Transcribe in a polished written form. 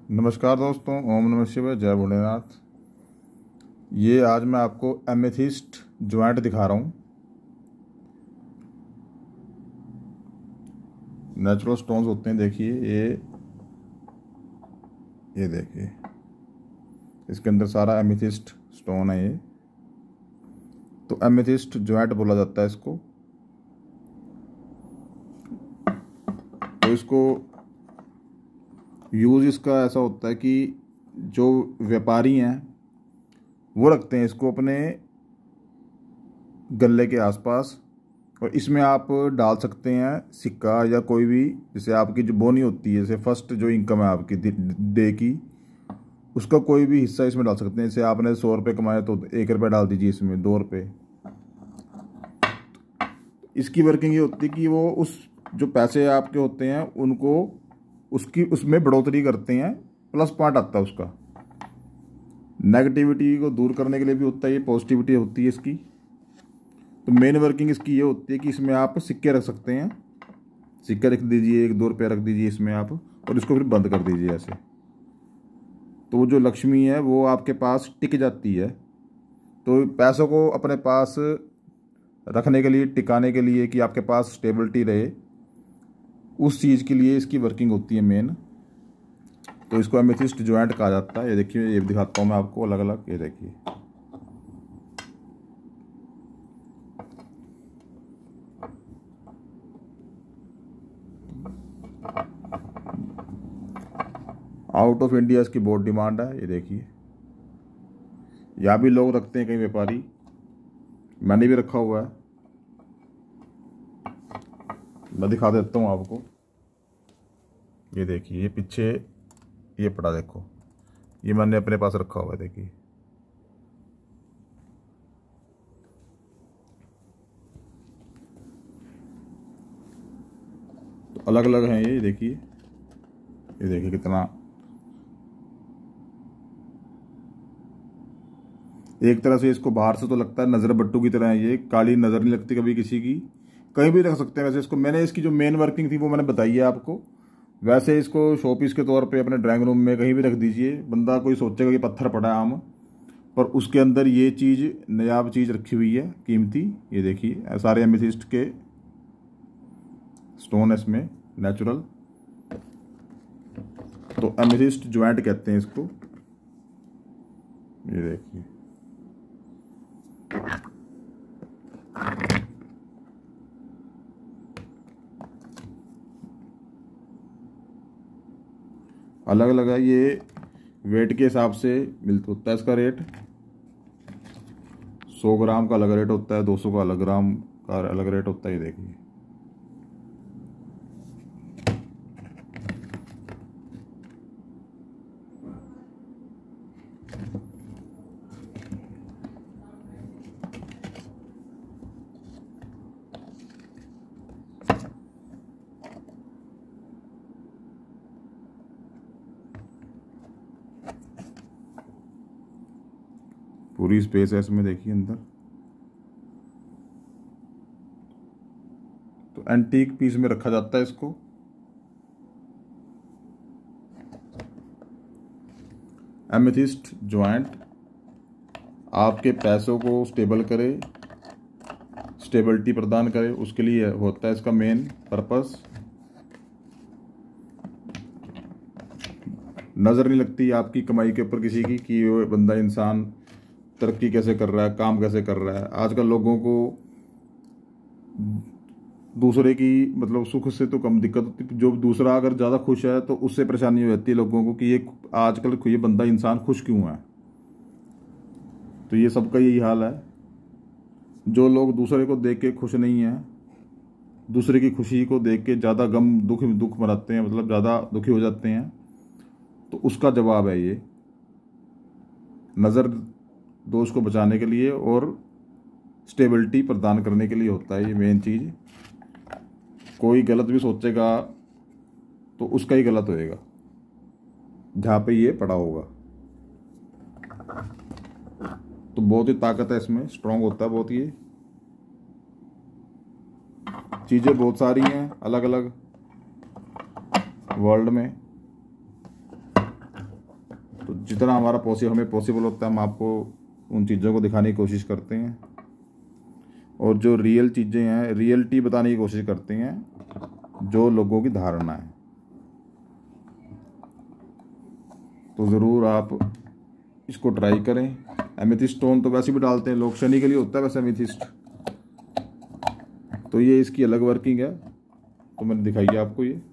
नमस्कार दोस्तों, ओम नमः शिवाय, जय भोलेनाथ। ये आज मैं आपको एमेथिस्ट ज्वाइंट दिखा रहा हूँ। नेचुरल स्टोन्स होते हैं, देखिए ये देखिए, इसके अंदर सारा एमेथिस्ट स्टोन है। ये तो एमेथिस्ट ज्वाइंट बोला जाता है इसको। तो इसको यूज़ इसका ऐसा होता है कि जो व्यापारी हैं वो रखते हैं इसको अपने गले के आसपास, और इसमें आप डाल सकते हैं सिक्का या कोई भी, जैसे आपकी जो बोनी होती है, जैसे फर्स्ट जो इनकम है आपकी डे की, उसका कोई भी हिस्सा इसमें डाल सकते हैं। जैसे आपने 100 रुपये कमाए तो 1 रुपये डाल दीजिए इसमें, 2 रुपये। इसकी वर्किंग ये होती है कि वो उस जो पैसे आपके होते हैं उनको उसमें बढ़ोतरी करते हैं, प्लस पॉइंट आता है उसका। नेगेटिविटी को दूर करने के लिए भी होता है, ये पॉजिटिविटी होती है इसकी। तो मेन वर्किंग इसकी ये होती है कि इसमें आप सिक्के रख सकते हैं। सिक्के रख दीजिए, 1-2 रुपये रख दीजिए इसमें आप, और इसको फिर बंद कर दीजिए ऐसे। तो जो लक्ष्मी है वो आपके पास टिक जाती है। तो पैसों को अपने पास रखने के लिए, टिकाने के लिए, कि आपके पास स्टेबिलिटी रहे, उस चीज़ के लिए इसकी वर्किंग होती है मेन। तो इसको एमेथिस्ट ज्वाइंट कहा जाता है। ये देखिए, ये दिखाता हूँ मैं आपको अलग अलग। ये देखिए, आउट ऑफ इंडिया इसकी बहुत डिमांड है। ये देखिए, यहाँ भी लोग रखते हैं, कई व्यापारी, मैंने भी रखा हुआ है। मैं दिखा देता हूँ आपको। ये देखिए, ये पीछे ये पड़ा, देखो, ये मैंने अपने पास रखा हुआ है। देखिए, तो अलग अलग हैं ये देखिए। ये देखिए कितना, एक तरह से इसको बाहर से तो लगता है नज़र बट्टू की तरह है। ये काली नज़र नहीं लगती कभी किसी की। कहीं भी रख सकते हैं वैसे इसको। मैंने इसकी जो मेन वर्किंग थी वो मैंने बताई है आपको। वैसे इसको शोपीस के तौर पे अपने ड्राइंग रूम में कहीं भी रख दीजिए। बंदा कोई सोचेगा कि पत्थर पड़ा है आम, पर उसके अंदर ये चीज़, नायाब चीज़ रखी हुई है, कीमती। ये देखिए, सारे एमेथिस्ट के स्टोन है इसमें, नेचुरल। तो एमेथिस्ट ज्वाइंट कहते हैं इसको। ये देखिए, अलग अलग है। ये वेट के हिसाब से मिलता होता है इसका रेट। 100 ग्राम का अलग रेट होता है, 200 का अलग ग्राम का अलग रेट होता है। ये देखिए, पूरी स्पेस है इसमें, देखिए अंदर। तो एंटीक पीस में रखा जाता है इसको। एमेथिस्ट ज्वाइंट आपके पैसों को स्टेबल करे, स्टेबिलिटी प्रदान करे, उसके लिए होता है इसका मेन पर्पस। नज़र नहीं लगती आपकी कमाई के ऊपर किसी की, कि वो बंदा, इंसान तरक्की कैसे कर रहा है, काम कैसे कर रहा है। आजकल लोगों को दूसरे की मतलब सुख से तो कम दिक्कत होती। जो दूसरा अगर ज़्यादा खुश है तो उससे परेशानी हो जाती है लोगों को, कि ये आजकल ये बंदा, इंसान खुश क्यों है। तो ये सबका यही हाल है। जो लोग दूसरे को देख के खुश नहीं है, दूसरे की खुशी को देख के ज़्यादा गम दुख मनाते हैं, मतलब ज़्यादा दुखी हो जाते हैं, तो उसका जवाब है ये। नज़र दोष को बचाने के लिए और स्टेबिलिटी प्रदान करने के लिए होता है ये मेन चीज़। कोई गलत भी सोचेगा तो उसका ही गलत होएगा जहाँ पे ये पड़ा होगा। तो बहुत ही ताकत है इसमें, स्ट्रांग होता है बहुत। ये चीज़ें बहुत सारी हैं अलग अलग वर्ल्ड में। जितना हमारा हमें पॉसिबल होता है हम आपको उन चीज़ों को दिखाने की कोशिश करते हैं, और जो रियल चीज़ें हैं रियलिटी बताने की कोशिश करते हैं जो लोगों की धारणा है। तो ज़रूर आप इसको ट्राई करें। एमेथिस्ट स्टोन तो वैसे भी डालते हैं लोग, शनि के लिए होता है वैसे एमेथिस्ट, तो ये इसकी अलग वर्किंग है, तो मैंने दिखाई है आपको ये।